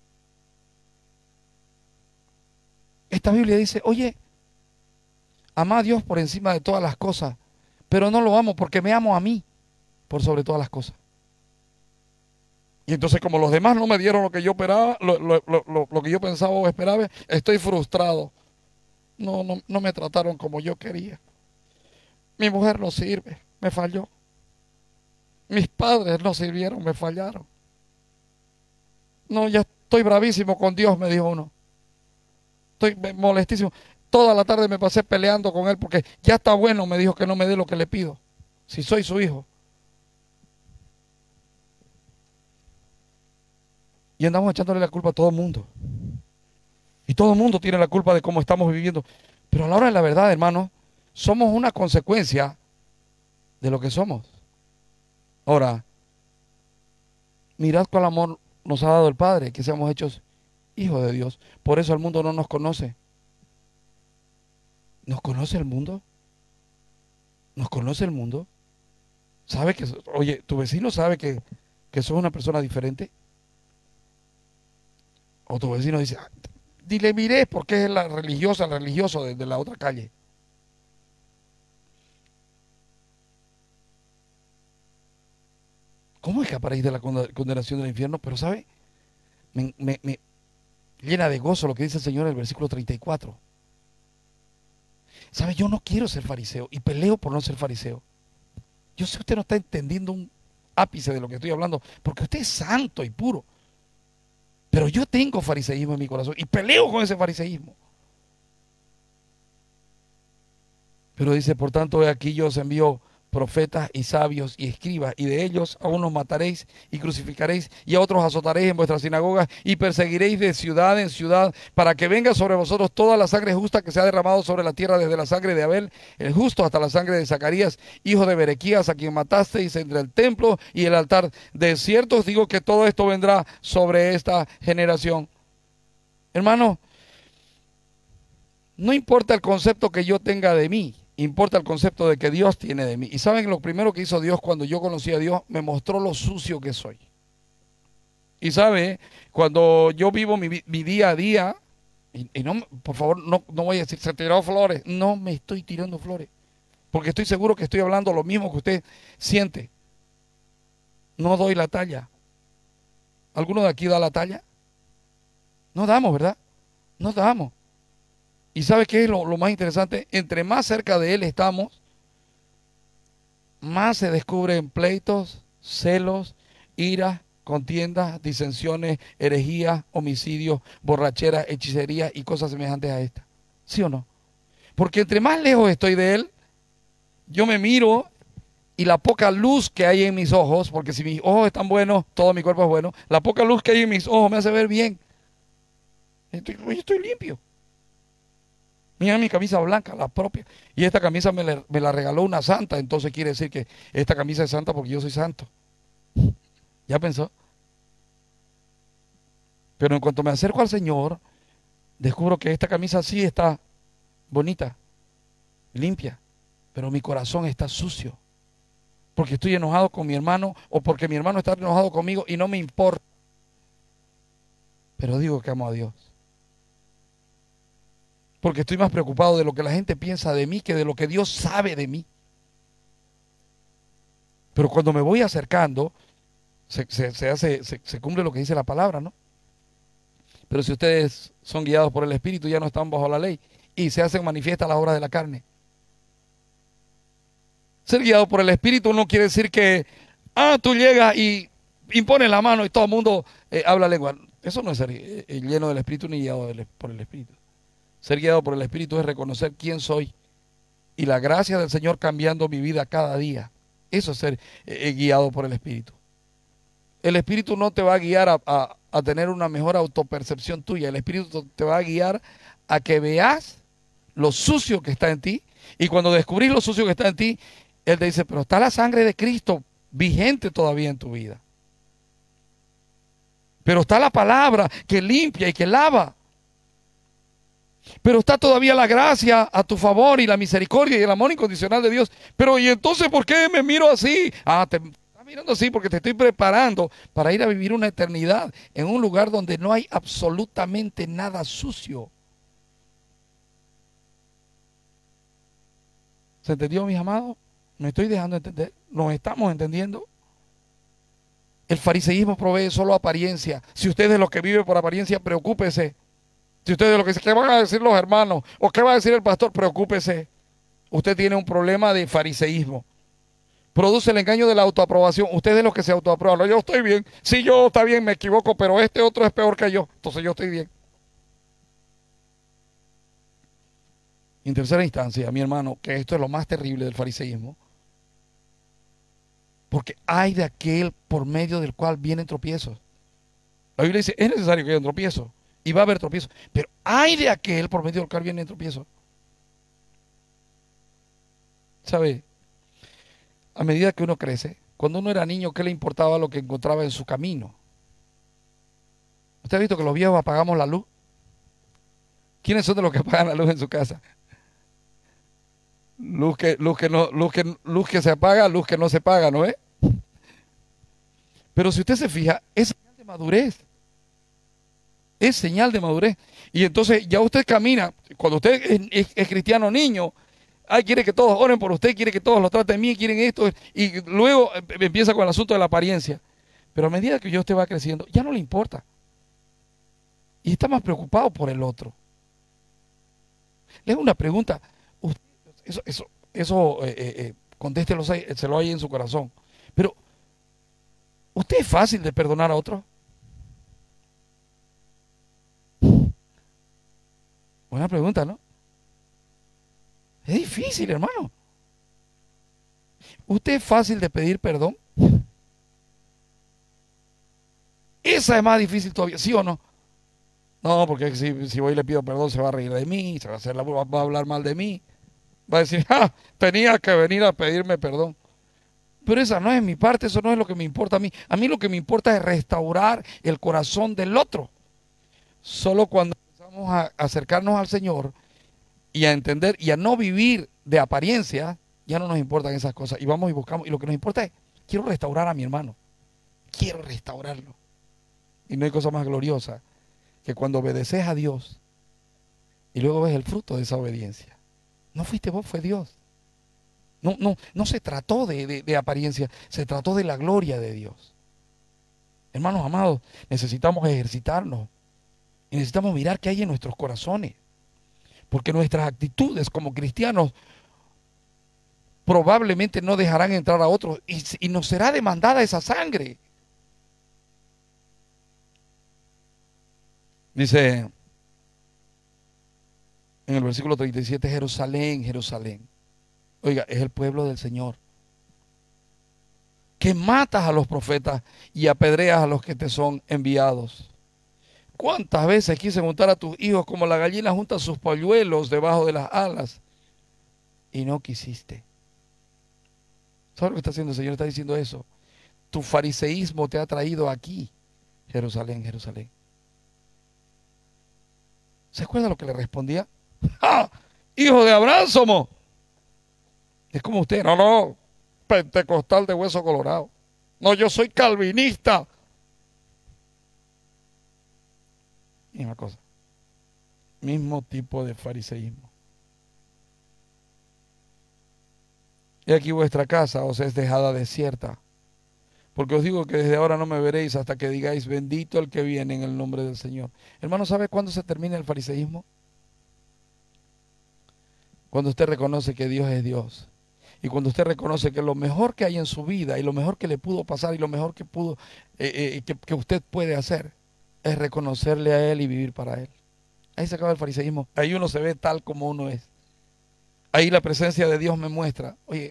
Esta Biblia dice, oye, ama a Dios por encima de todas las cosas, pero no lo amo porque me amo a mí por sobre todas las cosas. Y entonces como los demás no me dieron lo que yo esperaba, lo que yo pensaba o esperaba, estoy frustrado. No me trataron como yo quería. Mi mujer no sirve, me falló. Mis padres no sirvieron, me fallaron. No, ya estoy bravísimo con Dios, me dijo uno. Estoy molestísimo. Toda la tarde me pasé peleando con él porque ya está bueno, me dijo, que no me dé lo que le pido. Si soy su hijo. Y andamos echándole la culpa a todo el mundo. Y todo el mundo tiene la culpa de cómo estamos viviendo. Pero a la hora de la verdad, hermano, somos una consecuencia de lo que somos. Ahora, mirad cuál amor nos ha dado el Padre, que seamos hechos hijos de Dios. Por eso el mundo no nos conoce. ¿Nos conoce el mundo? ¿Nos conoce el mundo? ¿Sabe que, oye, tu vecino sabe que sos una persona diferente? O tu vecino dice, dile, miré, porque es la religiosa, el religioso de la otra calle. ¿Cómo escaparéis de la condenación del infierno? Pero ¿sabe? Me llena de gozo lo que dice el Señor en el versículo 34. ¿Sabe? Yo no quiero ser fariseo y peleo por no ser fariseo. Yo sé que usted no está entendiendo un ápice de lo que estoy hablando, porque usted es santo y puro. Pero yo tengo fariseísmo en mi corazón y peleo con ese fariseísmo. Pero dice, por tanto, he aquí yo os envío profetas y sabios y escribas, y de ellos a unos mataréis y crucificaréis, y a otros azotaréis en vuestras sinagogas, y perseguiréis de ciudad en ciudad, para que venga sobre vosotros toda la sangre justa que se ha derramado sobre la tierra, desde la sangre de Abel, el justo, hasta la sangre de Zacarías, hijo de Berequías, a quien matasteis entre el templo y el altar. De cierto os digo que todo esto vendrá sobre esta generación. Hermano, no importa el concepto que yo tenga de mí, importa el concepto de que Dios tiene de mí. Y saben, lo primero que hizo Dios cuando yo conocí a Dios, me mostró lo sucio que soy. Y sabe, cuando yo vivo mi día a día, y no, por favor, no voy a decir, se tiró flores. No me estoy tirando flores, porque estoy seguro que estoy hablando lo mismo que usted siente. No doy la talla. ¿Alguno de aquí da la talla? No damos, ¿verdad? No damos. ¿Y sabe qué es lo más interesante? Entre más cerca de Él estamos, más se descubren pleitos, celos, iras, contiendas, disensiones, herejías, homicidios, borracheras, hechicerías y cosas semejantes a estas. ¿Sí o no? Porque entre más lejos estoy de Él, yo me miro y la poca luz que hay en mis ojos, porque si mis ojos están buenos, todo mi cuerpo es bueno, la poca luz que hay en mis ojos me hace ver bien. Estoy limpio. Mira mi camisa blanca, la propia. Y esta camisa me la regaló una santa, entonces quiere decir que esta camisa es santa porque yo soy santo. ¿Ya pensó? Pero en cuanto me acerco al Señor, descubro que esta camisa sí está bonita, limpia, pero mi corazón está sucio. Porque estoy enojado con mi hermano o porque mi hermano está enojado conmigo y no me importa. Pero digo que amo a Dios. Porque estoy más preocupado de lo que la gente piensa de mí que de lo que Dios sabe de mí. Pero cuando me voy acercando, se cumple lo que dice la palabra, ¿no? Pero si ustedes son guiados por el Espíritu, ya no están bajo la ley y se hacen manifiestas las obras de la carne. Ser guiado por el Espíritu no quiere decir que, tú llegas y impones la mano y todo el mundo habla lengua. Eso no es ser lleno del Espíritu ni guiado por el Espíritu. Ser guiado por el Espíritu es reconocer quién soy y la gracia del Señor cambiando mi vida cada día. Eso es ser guiado por el Espíritu. El Espíritu no te va a guiar a tener una mejor autopercepción tuya. El Espíritu te va a guiar a que veas lo sucio que está en ti. Y cuando descubrís lo sucio que está en ti, Él te dice, pero está la sangre de Cristo vigente todavía en tu vida. Pero está la palabra que limpia y que lava. Pero está todavía la gracia a tu favor y la misericordia y el amor incondicional de Dios. Pero ¿y entonces por qué me miro así? Te estás mirando así porque te estoy preparando para ir a vivir una eternidad en un lugar donde no hay absolutamente nada sucio. ¿Se entendió, mis amados? ¿Me estoy dejando entender? ¿Nos estamos entendiendo? El fariseísmo provee solo apariencia. Si usted es lo que vive por apariencia, preocúpese. Si usted es lo que dice, ¿qué van a decir los hermanos? ¿O qué va a decir el pastor? Preocúpese. Usted tiene un problema de fariseísmo. Produce el engaño de la autoaprobación. Usted es de los que se autoaprueban. No, yo estoy bien. Sí, yo está bien, me equivoco, pero este otro es peor que yo. Entonces yo estoy bien. En tercera instancia, mi hermano, que esto es lo más terrible del fariseísmo, porque hay de aquel por medio del cual vienen tropiezos. La Biblia dice, es necesario que haya un tropiezo. Y va a haber tropiezos. Pero hay de aquel por medio del cual vienen tropiezos. ¿Sabe? A medida que uno crece, cuando uno era niño, ¿qué le importaba lo que encontraba en su camino? ¿Usted ha visto que los viejos apagamos la luz? ¿Quiénes son de los que apagan la luz en su casa? Luz que se apaga, luz que no se paga, ¿no es? Pero si usted se fija, es señal de madurez. Es señal de madurez. Y entonces ya usted camina, cuando usted es cristiano niño, quiere que todos oren por usted, quiere que todos lo traten bien, quieren esto, y luego empieza con el asunto de la apariencia. Pero a medida que usted va creciendo, ya no le importa. Y está más preocupado por el otro. Le hago una pregunta. Contéstelo, se lo hay en su corazón. Pero, ¿usted es fácil de perdonar a otro? Buena pregunta, ¿no? Es difícil, hermano. ¿Usted es fácil de pedir perdón? Esa es más difícil todavía, ¿sí o no? No, porque si voy y le pido perdón, se va a reír de mí, va a hablar mal de mí. Va a decir, tenía que venir a pedirme perdón. Pero esa no es mi parte, eso no es lo que me importa a mí. A mí lo que me importa es restaurar el corazón del otro. Solo cuando empezamos a acercarnos al Señor y a entender y a no vivir de apariencia, ya no nos importan esas cosas. Y vamos y buscamos. Y lo que nos importa es, quiero restaurar a mi hermano. Quiero restaurarlo. Y no hay cosa más gloriosa que cuando obedeces a Dios y luego ves el fruto de esa obediencia. No fuiste vos, fue Dios. No se trató de apariencia, se trató de la gloria de Dios. Hermanos amados, necesitamos ejercitarnos Y necesitamos mirar qué hay en nuestros corazones. Porque nuestras actitudes como cristianos probablemente no dejarán entrar a otros y nos será demandada esa sangre. Dice en el versículo 37, Jerusalén, Jerusalén. Oiga, es el pueblo del Señor, que matas a los profetas y apedreas a los que te son enviados. ¿Cuántas veces quise juntar a tus hijos como la gallina junta sus polluelos debajo de las alas? Y no quisiste. ¿Sabes lo que está haciendo el Señor? Está diciendo eso. Tu fariseísmo te ha traído aquí, Jerusalén, Jerusalén. ¿Se acuerda lo que le respondía? ¡Ah! Hijo de Abraham somos. Es como usted, no, pentecostal de hueso colorado. No, yo soy calvinista. Misma cosa. Mismo tipo de fariseísmo. Y aquí vuestra casa os es dejada desierta. Porque os digo que desde ahora no me veréis hasta que digáis, bendito el que viene en el nombre del Señor. Hermano, ¿sabe cuándo se termina el fariseísmo? Cuando usted reconoce que Dios es Dios. Y cuando usted reconoce que lo mejor que hay en su vida y lo mejor que le pudo pasar y lo mejor que pudo que usted puede hacer es reconocerle a Él y vivir para Él. Ahí se acaba el fariseísmo. Ahí uno se ve tal como uno es. Ahí la presencia de Dios me muestra, oye,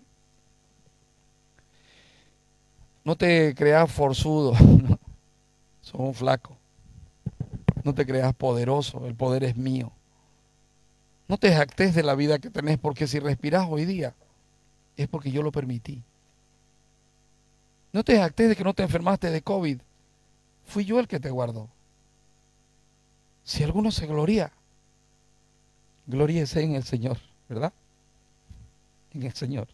no te creas forzudo, sos un flaco. No te creas poderoso, el poder es mío. No te jactes de la vida que tenés, porque si respirás hoy día, es porque yo lo permití. No te jactes de que no te enfermaste de COVID, fui yo el que te guardó. Si alguno se gloría, gloríese en el Señor, ¿verdad? En el Señor.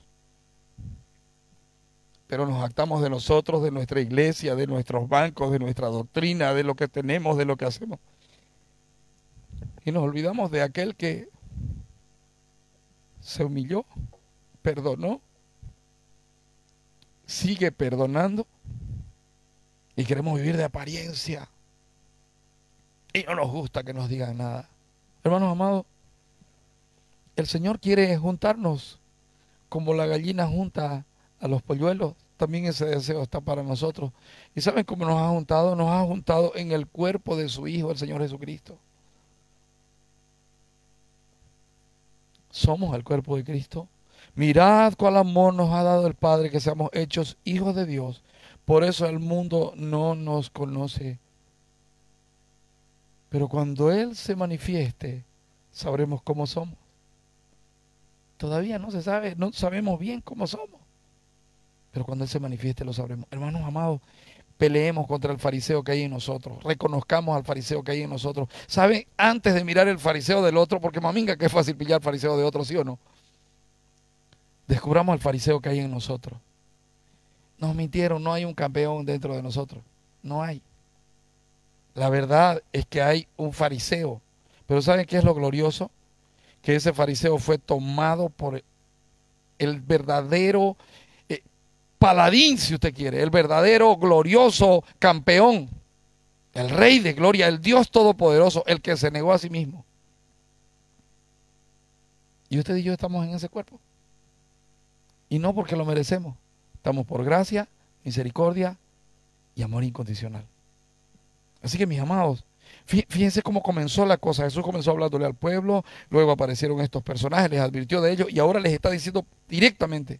Pero nos jactamos de nosotros, de nuestra iglesia, de nuestros bancos, de nuestra doctrina, de lo que tenemos, de lo que hacemos. Y nos olvidamos de aquel que se humilló, perdonó, sigue perdonando y queremos vivir de apariencia. Y no nos gusta que nos digan nada. Hermanos amados, el Señor quiere juntarnos como la gallina junta a los polluelos. También ese deseo está para nosotros. ¿Y saben cómo nos ha juntado? Nos ha juntado en el cuerpo de su Hijo, el Señor Jesucristo. Somos el cuerpo de Cristo. Mirad cuál amor nos ha dado el Padre, que seamos hechos hijos de Dios. Por eso el mundo no nos conoce. Pero cuando Él se manifieste, sabremos cómo somos. Todavía no se sabe, no sabemos bien cómo somos. Pero cuando Él se manifieste lo sabremos. Hermanos amados, peleemos contra el fariseo que hay en nosotros. Reconozcamos al fariseo que hay en nosotros. ¿Saben? Antes de mirar el fariseo del otro, porque maminga que es fácil pillar fariseo de otro, ¿sí o no? Descubramos al fariseo que hay en nosotros. Nos mintieron, no hay un campeón dentro de nosotros. No hay. La verdad es que hay un fariseo. Pero ¿saben qué es lo glorioso? Que ese fariseo fue tomado por el verdadero paladín, si usted quiere, el verdadero glorioso campeón, el Rey de gloria, el Dios todopoderoso, el que se negó a sí mismo. Y usted y yo estamos en ese cuerpo. Y no porque lo merecemos. Estamos por gracia, misericordia y amor incondicional. Así que mis amados, fíjense cómo comenzó la cosa. Jesús comenzó hablándole al pueblo, luego aparecieron estos personajes, les advirtió de ellos y ahora les está diciendo directamente.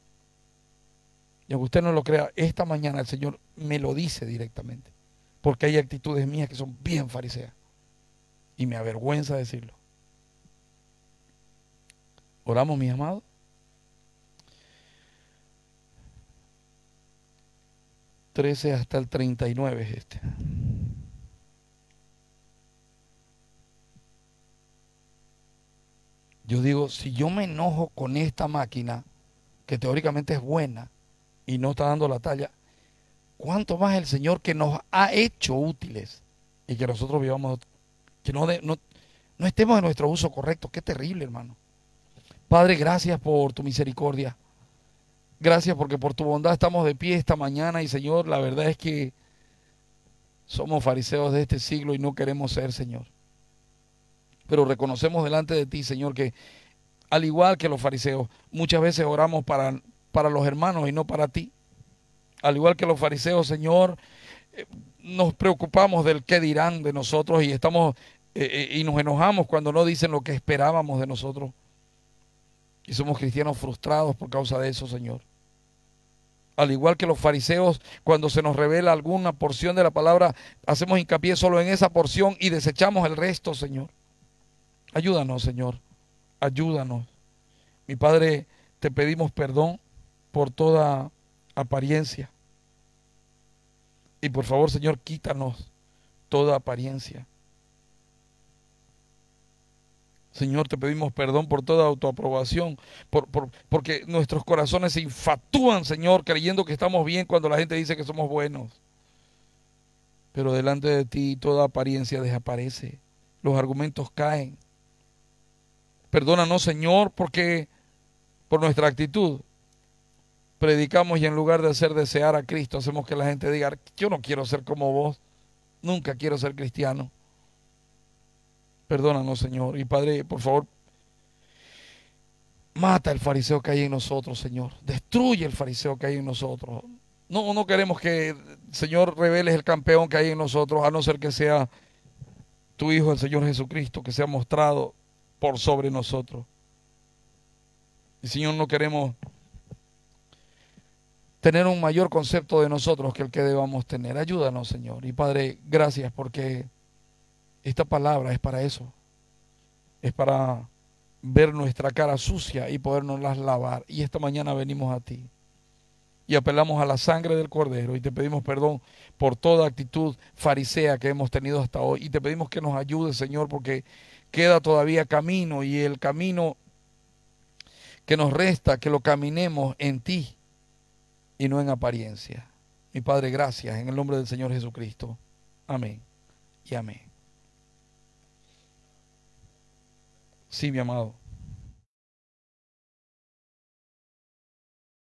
Y aunque usted no lo crea, esta mañana el Señor me lo dice directamente. Porque hay actitudes mías que son bien fariseas. Y me avergüenza decirlo. ¿Oramos, mis amados? ...13 hasta el 39 es este. Yo digo, si yo me enojo con esta máquina, que teóricamente es buena, y no está dando la talla, ¿cuánto más el Señor que nos ha hecho útiles y que nosotros vivamos, que no estemos en nuestro uso correcto? Qué terrible, hermano. Padre, gracias por tu misericordia. Gracias porque por tu bondad estamos de pie esta mañana y Señor, la verdad es que Somos fariseos de este siglo y no queremos ser, Señor. Pero reconocemos delante de ti, Señor, que al igual que los fariseos, muchas veces oramos para los hermanos y no para ti. Al igual que los fariseos, Señor, nos preocupamos del qué dirán de nosotros y y nos enojamos cuando no dicen lo que esperábamos de nosotros. Y somos cristianos frustrados por causa de eso, Señor. Al igual que los fariseos, cuando se nos revela alguna porción de la palabra, hacemos hincapié solo en esa porción y desechamos el resto, Señor. Ayúdanos, Señor. Ayúdanos. Mi Padre, te pedimos perdón por toda apariencia. Y por favor, Señor, quítanos toda apariencia. Señor, te pedimos perdón por toda autoaprobación, porque nuestros corazones se infatuan, Señor, creyendo que estamos bien cuando la gente dice que somos buenos. Pero delante de ti toda apariencia desaparece, los argumentos caen. Perdónanos, Señor, porque por nuestra actitud predicamos y en lugar de hacer desear a Cristo, hacemos que la gente diga, yo no quiero ser como vos, nunca quiero ser cristiano. Perdónanos, Señor. Y Padre, por favor, mata el fariseo que hay en nosotros, Señor. Destruye el fariseo que hay en nosotros. No queremos que, Señor, reveles el campeón que hay en nosotros, a no ser que sea tu Hijo, el Señor Jesucristo, que sea mostrado por sobre nosotros. Y, Señor, no queremos tener un mayor concepto de nosotros que el que debamos tener. Ayúdanos, Señor. Y Padre, gracias porque esta palabra es para eso. Es para ver nuestra cara sucia y podernos las lavar. Y esta mañana venimos a ti y apelamos a la sangre del Cordero y te pedimos perdón por toda actitud farisea que hemos tenido hasta hoy. Y te pedimos que nos ayudes, Señor, porque queda todavía camino y el camino que nos resta, que lo caminemos en ti y no en apariencia. Mi Padre, gracias en el nombre del Señor Jesucristo. Amén y amén. Sí, mi amado.